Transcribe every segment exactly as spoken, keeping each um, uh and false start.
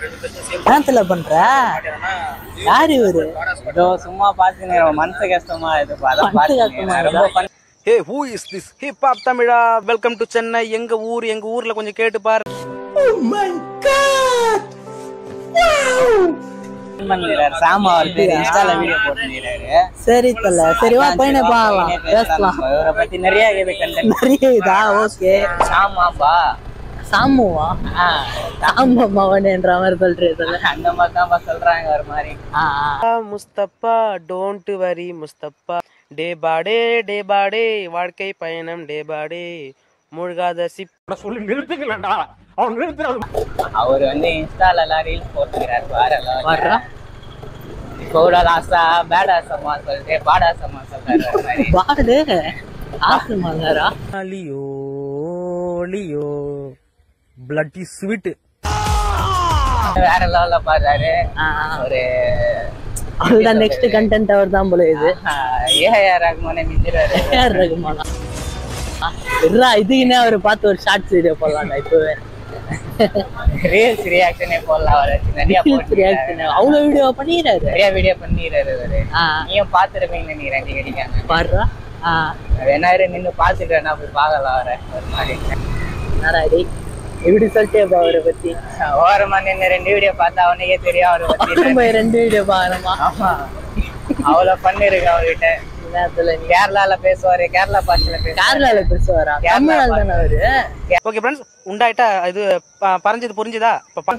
என்னத்துல பண்ற? யாரு இவரு? இதோ சும்மா பாத்துங்க, மனசு கஷ்டமா இது. ரொம்ப Hey, who is this? Hip Hop Tamila. Welcome to Chennai. எங்க ஊர் எங்க ஊர்ல கொஞ்சம் கேட்டு பாரு. Oh my god! Wow! பண்ணிறாரு சாமா வந்து இன்ஸ்டால வீடியோ போட்டுறாரு. சரி தல, சரி வா பையனை பாக்கலாம், பேசலாம். அவரை பத்தி நிறைய இது கண்டென்ட் நிறைய இதா. ஓகே. சாமாப்பா சாமுவா? ஆ, சாமா மவனேன்ற மாதிரி சொல்றீங்க. அந்த மாதிரி தான் சொல்றாங்க ஒரு மாதிரி. முஸ்தபா டோன்ட் வரி முஸ்தபா, டே பாடே டே பாடே வாழ்க்கை பயணம் டே பாடே மூழ்காத சிப் சொல்லி நிறுத்துக்கலடா. அவன் நிறுத்துறாரு. அவர் வந்து இன்ஸ்டால எல்லாம் ரீல்ஸ் போட்டுக்கிறாரு. வாரலாம் வர்றா கோடா லாஸ்டா பேடாசமா சொல்லிட்டு பாடாசமா சொல்றாரு மாதிரி. பாடு ஆசமாங்கறா. Leo Leo bloody sweet. வேற லெவல்ல பாடுறாரு. ஒரு அதுதான் நெக்ஸ்ட் கண்டென்ட் அவர் தான் போல. இது ஏஆர் ரஹ்மானை மிஞ்சிறாரு. ஏஆர் ரஹ்மானா? இல்ல, இதுக்குன்னே அவர் பார்த்து ஒரு ஷார்ட்ஸ் வீடியோ போடலாம்டா. இப்பவே ரீல்ஸ் ரியாக்ஷனே போடலாம். அவர் நிறைய போட்டு ரியாக்ஷன் அவ்வளவு வீடியோ பண்ணிறாரு. நிறைய வீடியோ பண்ணிறாரு அவரு. நீயும் பாத்துருப்பீங்க நீ ரெண்டு கடிக்காங்க பாடுறா. வேணாரு நின்னு பாத்துட்டு வேணா போய் பாக்கலாம் அவரை ஒரு மாதிரி. நாராடி இப்படி சொல்லிட்டே பா அவரை பத்தி. ஓரமா நின்று ரெண்டு வீடியோ பார்த்தா அவனுக்கே தெரியும் அவரை பத்தி. ரெண்டு வீடியோ பாக்கணுமா? ஆமா, அவ்வளவு பண்ணிருக்கு அவர்கிட்ட. கேரளால பேசுவாரு, கேரளா பாஷையில பேசுவாரு. கேரளால பேசுவாரா? தமிழ் தானே அவரு? ஓகே ஃப்ரெண்ட்ஸ், உண்டாயிட்டா இது பறஞ்சது புரிஞ்சுதா?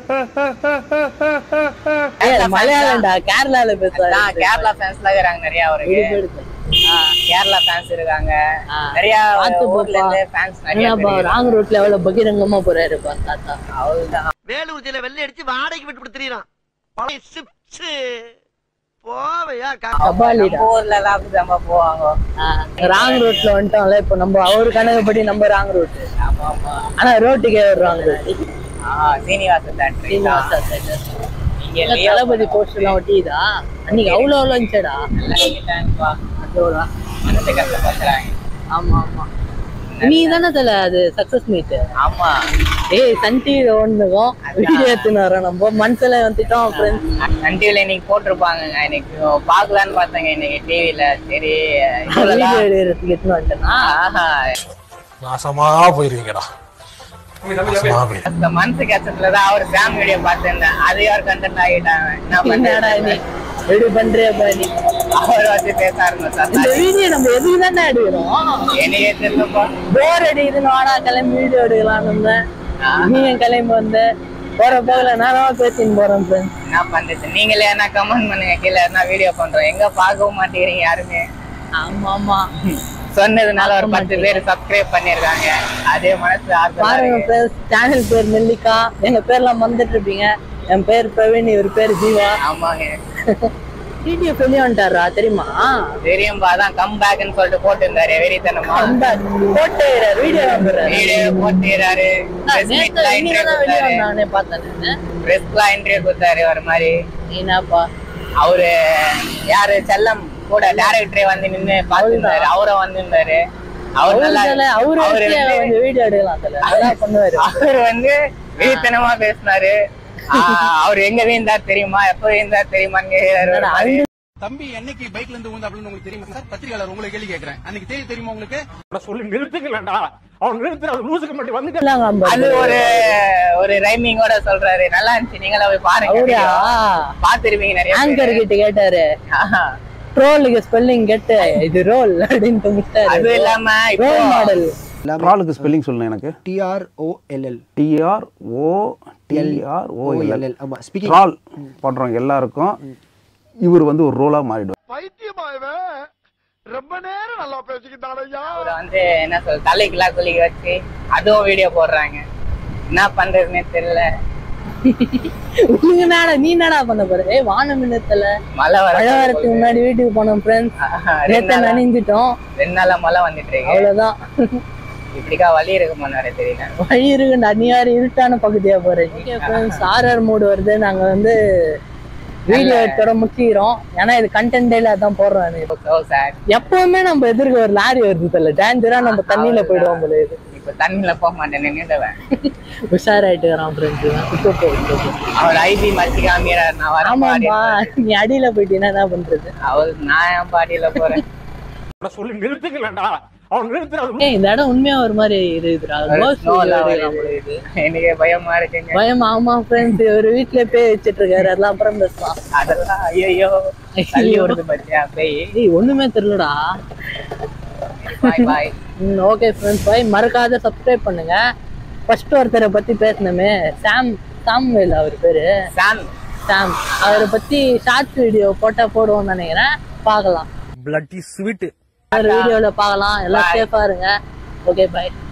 மலையாளம்டா, கேரளால பேசுவாரு. கேரளா ஃபேன்ஸ்லாம் இருக்காங்க நிறைய அவருக்கு. கேரளா ஃபேன்ஸ் இருக்காங்க நிறைய. ஊர்ல இருந்து ஃபேன்ஸ் நிறைய. ராங் ரோட்ல எவ்வளவு பகிரங்கமா போறாரு பா தாத்தா. அவ்வளவுதான். வேலூர் ஜெயில வெள்ளை அடிச்சு வாடகைக்கு விட்டு கொடுத்துறான். போவையா ஊர்ல எல்லாம் போவாங்க. ராங் ரோட்ல வந்துட்டோம்ல இப்ப நம்ம அவரு கணக்குப்படி நம்ம ராங் ரோட். ஆனா ரோட்டுக்கே ஒரு wrong road. Srinivasan theatre. Srinivasan theatre. Thalapathy poster எல்லாம் ஒட்டிதா அன்னைக்கு அவ்வளவு அவ்வளவு இருந்துச்சடா. ஆமா ஆமா, நீ தானே தல அது சக்சஸ் மீட். ஆமா. ஏய் சன் டிவில ஒண்ணுக்கும் வீடியோ எடுத்துன்னு வரோம். நம்ம மனசுல வந்துட்டோம் ஃப்ரெண்ட்ஸ். சன் டிவில இன்னைக்கு போட்டிருப்பாங்க. இன்னைக்கு பாக்கலான்னு பார்த்தாங்க இன்னைக்கு டிவில. சரி வீடியோ எடுக்கிறதுக்கு எடுத்துன்னு வந்துட்டேன்னா நாசமா போயிருவீங்கடா. மனசு கஷ்டத்துலதான் அவர் ஃபேம் வீடியோ பார்த்திருந்தேன். அது யார் கண்டென்ட் ஆகிட்டாங்க. என்ன பண்ணடா நீ எப்படி பண்றியா பாடி? அவர் வச்சு பேச ஆரம்பிச்சாங்க. இந்த வீடியோ நம்ம எதுக்கு தானே எடுக்கிறோம்? என்னையே தெரியலப்பா. போர் அடிக்குதுன்னு வாடா கிளம்பி வீடியோ எடுக்கலாம்னு நீ என் கிளம்பி வந்த. போற போகல நான் பேசின்னு போறேன் ஃப்ரெண்ட்ஸ். என்ன பண்றது? நீங்களே என்ன கமெண்ட் பண்ணுங்க கீழே. என்ன வீடியோ பண்றோம் எங்க பார்க்கவும் மாட்டேங்கிறீங்க யாருமே. ஆமா ஆமா, சொன்னதுனால ஒரு பத்து பேர் சப்ஸ்கிரைப் பண்ணிருக்காங்க. அதே மனசு பாருங்க ஃப்ரெண்ட்ஸ். சேனல் பேர் நெல்லிக்கா. எங்க பேர்லாம் வந்துட்டு இருப்பீங்க. என் பேர் பிரவீன், இவர் பேர் ஜீவா. ஆமாங்க. வீடியோ வெளியே வந்துட்டாரா தெரியுமா? தெரியும்பா. அதான் கம் பேக்னு சொல்லிட்டு போட்டுருந்தாரு. வெறித்தனமா போட்டுறாரு. Video video போட்டுறாரு. நானே பார்த்தேன். பிரஸ்லாம் இன்டர்வியூ கொடுத்தாரு ஒரு மாதிரி. என்னப்பா அவரு யாரு செல்லம் கூட டைரக்டரே வந்து நின்னு பாத்துருந்தாரு. அவரை வந்திருந்தாரு. அவர் நல்லா அவரு வீடியோ எடுக்கலாம் பண்ணுவாரு. அவர் வந்து வெறித்தனமா பேசினாரு. அவர் எங்க வீந்தார் தெரியுமா, எப்ப வீந்தார் தெரியுமான்னு. தம்பி என்னைக்கு பைக்ல இருந்து ஊந்து அப்படின்னு உங்களுக்கு தெரியுமா சார்? பத்திரிகையாளர் உங்களை கேள்வி கேட்கிறேன். அன்னைக்கு தெரிய தெரியுமா உங்களுக்கு? சொல்லி நிறுத்துக்கலடா. அவன் நிறுத்துறாரு. லூசுக்கு மட்டும் வந்து அது ஒரு ஒரு ரைமிங்கோட சொல்றாரு. நல்லா இருந்துச்சு. நீங்களா போய் பாருங்க. பாத்துருப்பீங்க. நிறைய ஆங்கர் கிட்ட கேட்டாரு. ட்ரோலுக்கு ஸ்பெல்லிங் கேட்டு இது ரோல் அப்படின்னு முட்டாரு. அது இல்லாம ரோல் மாடல். ட்ராலுக்கு ஸ்பெல்லிங் சொல்லுங்க எனக்கு. T R O L L. T R O T R O L L. ஆமா, ஸ்பீக்கிங் ட்ரால் பண்றவங்க எல்லாருக்கும் இவர் வந்து ஒரு ரோலா மாறிடுவார். பைத்தியமாயவே ரொம்ப நேரம் நல்லா பேசிக்கிட்டாலையா. அவரை வந்து என்ன சொல்ற தலைக்குலாம் குளிக்க வச்சு அதுவும் வீடியோ போடுறாங்க. என்ன பண்றதுன்னே தெரியல. நீ என்னடா பண்ண போற? வானம் மின்னத்துல மழை வர மழை வரதுக்கு முன்னாடி வீட்டுக்கு போனோம் ஃப்ரெண்ட்ஸ். நேத்து நனைஞ்சிட்டோம். ரெண்டு நாளா மழை வந்துட்டு இருக்கு. அவ்வளவுதான். இப்படிக்கா வழி இருக்கு முன்னாடி தெரியல. வழி இருக்குண்டா. நீ யாரு இருட்டான பகுதியா போறேன். ஆர்ஆர் மூடு வருது. நாங்க வந்து வீடியோ எடுத்தோட முக்கிக்கிறோம். ஏன்னா இது கண்டென்ட் அதான் போடுறோம். எப்பவுமே நம்ம எதிர்க்க ஒரு லாரி வருது இல்ல, டேஞ்சரா நம்ம தண்ணியில போயிடுவோம் போல. இது இப்ப தண்ணியில போக மாட்டேன் நின்றுடுவேன். உஷாராயிட்டுக்கிறான் ஃப்ரெண்ட்ஸ். அவர் ஐபி மச்சி காமிக்கிறார். நான் வர ஆமாப்பா, நீ அடியில போயிட்டீங்கன்னா என்ன பண்றது? அவர் நான் என் பாடியில போறேன். சொல்லி நிறுத்துக்கலடா அவன் நிறுத்துறது. ஏய், இந்த இடம் உண்மையா ஒரு மாதிரி இருக்குதுடா. எனக்கு பயமா இருக்குங்க. பயம். ஆமா ஃப்ரெண்ட்ஸ், ஒரு வீட்டுல பேய் வச்சிட்டு இருக்காரு. அதெல்லாம் அப்புறம் பேசலாம். அதெல்லாம் ஐயோ தள்ளி ஓடுது பத்தியா பேய். ஏய், ஒண்ணுமே தெரியலடா. Bye bye. Okay friends, bye. மறக்காத சப்ஸ்கிரைப் பண்ணுங்க. ஃபர்ஸ்ட் ஒருத்தரை பத்தி பேசணுமே, சாம் சாம்வேல் அவர் பேரு. சாம் சாம் அவரை பத்தி ஷார்ட் வீடியோ போட்டா போடுவோம்னு நினைக்கிறேன். பார்க்கலாம். பிளட்டி ஸ்வீட் வீடியோல பார்க்கலாம். எல்லாம் சேஃபா இருங்க. ஓகே, பாய்.